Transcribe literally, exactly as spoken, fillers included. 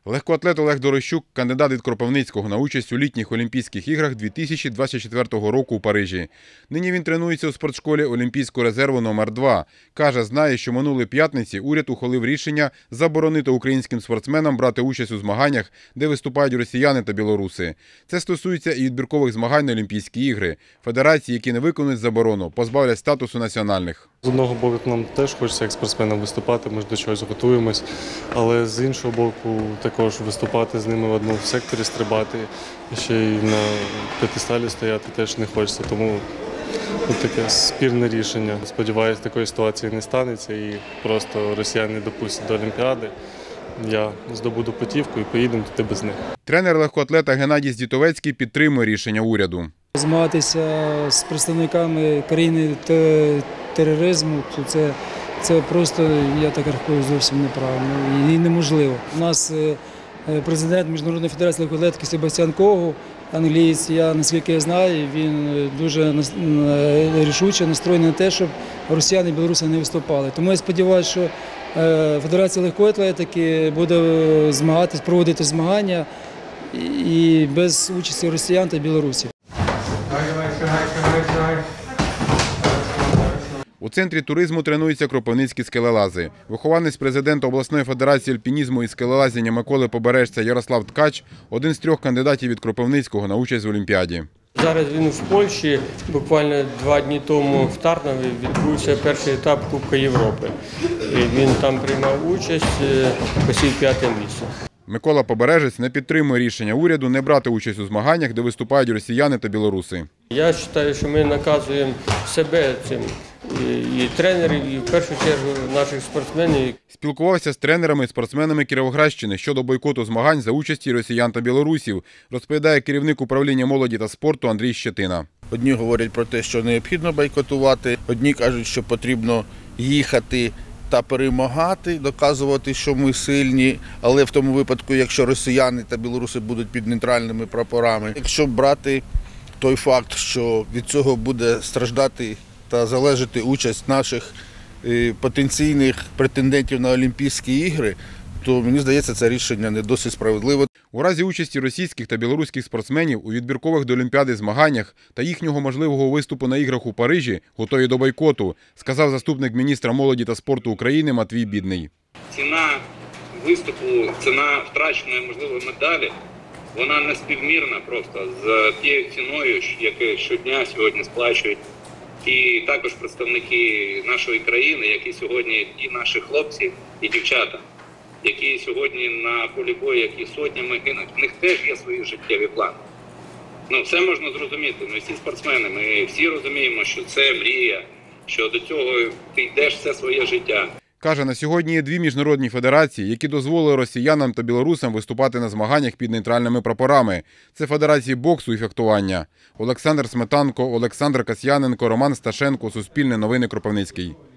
Легкоатлет Олег Дорощук – кандидат від Кропивницького на участь у літніх Олімпійських іграх дві тисячі двадцять четвертого року у Парижі. Нині він тренується у спортшколі Олімпійського резерву номер два. Каже, знає, що минулої п'ятниці уряд ухвалив рішення заборонити українським спортсменам брати участь у змаганнях, де виступають росіяни та білоруси. Це стосується і відбіркових змагань на Олімпійські ігри. Федерації, які не виконують заборону, позбавлять статусу національних. З одного боку, нам теж хочеться як спортсменам виступати, ми ж до чогось готуємось, але з іншого боку, також виступати з ними в одному секторі, стрибати, і ще й на п'ятисталі стояти теж не хочеться, тому тут таке спірне рішення. Сподіваюсь, такої ситуації не станеться і просто росіяни допустять до Олімпіади. Я здобуду путівку і поїдемо туди без них. Тренер легкоатлета Геннадій Здітовецький підтримує рішення уряду. Змагатися з представниками країни тероризму – це, це просто, я так рахую, зовсім неправильно і неможливо. У нас президент Міжнародної федерації легкоатлетики Себастьян Когу, англієць, я, наскільки я знаю, він дуже рішуче настроєний на те, щоб росіяни і білоруси не виступали. Тому я сподіваюся, що Федерація легкої атлетики буде змагатись, проводити змагання і без участі росіян та білорусів. У центрі туризму тренуються кропивницькі скелелази. Вихованець президента обласної федерації альпінізму і скелелазіння Миколи Побережця Ярослав Ткач – один з трьох кандидатів від Кропивницького на участь в Олімпіаді. Зараз він в Польщі, буквально два дні тому в Тарнові відбувся перший етап Кубка Європи. І він там приймав участь, посів п'яте місце. Микола Побережець не підтримує рішення уряду не брати участь у змаганнях, де виступають росіяни та білоруси. Я вважаю, що ми наказуємо себе цим, і тренерів, і в першу чергу наших спортсменів. Спілкувався з тренерами і спортсменами Кіровоградщини щодо бойкоту змагань за участі росіян та білорусів, розповідає керівник управління молоді та спорту Андрій Щетина. Одні говорять про те, що необхідно бойкотувати, одні кажуть, що потрібно їхати та перемагати, доказувати, що ми сильні, але в тому випадку, якщо росіяни та білоруси будуть під нейтральними прапорами. Якщо брати той факт, що від цього буде страждати та залежати участь наших потенційних претендентів на Олімпійські ігри, то, мені здається, це рішення не досить справедливе. У разі участі російських та білоруських спортсменів у відбіркових до Олімпіади змаганнях та їхнього можливого виступу на іграх у Парижі готові до бойкоту, сказав заступник міністра молоді та спорту України Матвій Бідний. Ціна виступу, ціна втраченої, можливо, медалі, вона не співмірна просто з тією ціною, яку щодня сьогодні сплачують і також представники нашої країни, які сьогодні і наші хлопці, і дівчата, які сьогодні на полі бою, які сотнями гинуть. В них теж є свої життєві плани. Ну, все можна зрозуміти. Ми всі спортсмени, ми всі розуміємо, що це мрія, що до цього ти йдеш все своє життя. Каже, на сьогодні є дві міжнародні федерації, які дозволили росіянам та білорусам виступати на змаганнях під нейтральними прапорами. Це федерації боксу і фехтування. Олександр Сметанко, Олександр Касьяненко, Роман Сташенко, Суспільне новини, Кропивницький.